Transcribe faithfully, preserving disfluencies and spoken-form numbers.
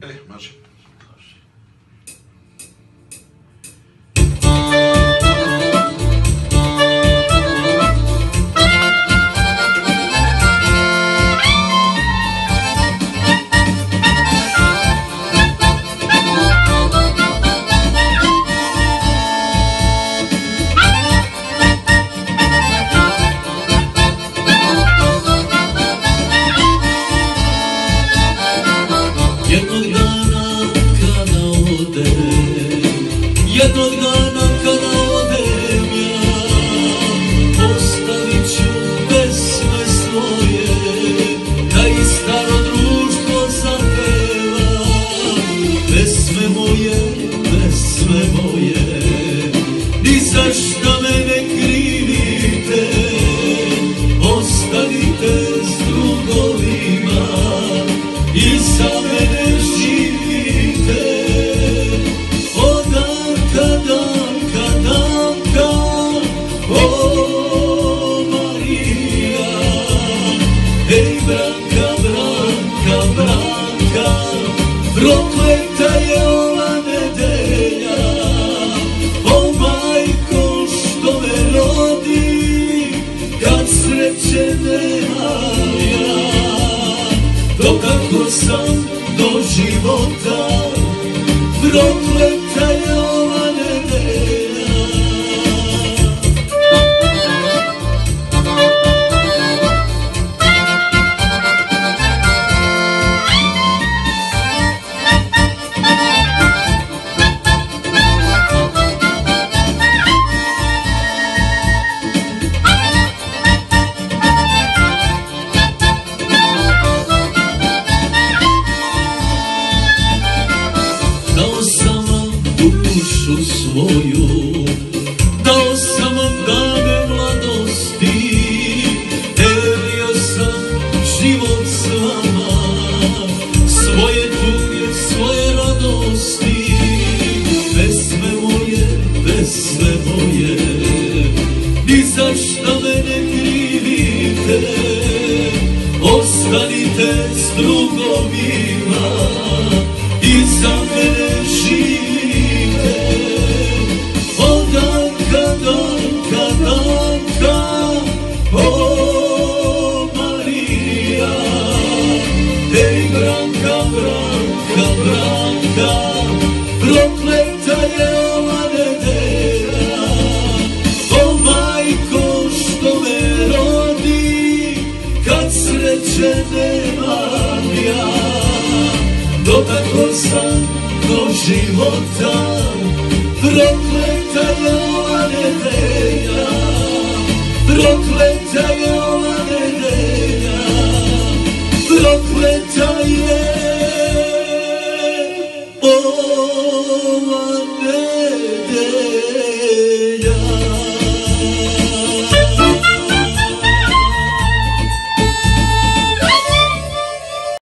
E, može. Jednog dana kada odem, jednog dana kada odem ja, ostavit ću pesme svoje, da i staro društvo zapeva. Pesme moje, pesme moje, ni zašta me ne krivite, ostanite s drugovima i za mene živite. O Danka, Danka, Danka, o Marija. Ej Branka, Branka, Branka, prokleta je ova nedelja. O majko što me rodi, kad sreće nemam ja. Dokako sam do života, prokleta je ova nedelja. Dušu svoju, dao sam vam dane mladosti, delio sam život s vama, svoje tuge, svoje radosti. Pesme moje, pesme moje, ni zašta me ne krivite, ostanite s drugovima i za mene živite. O Danka, Danka, Danka, o Marija. Ej Branka, Branka, Branka, prokleta je ova nedelja. O majko što me rodi, kad sreće nemam ja. Dokako sam do života, prokleta je ova nedelja, prokleta je ova nedelja, prokleta je ova nedelja.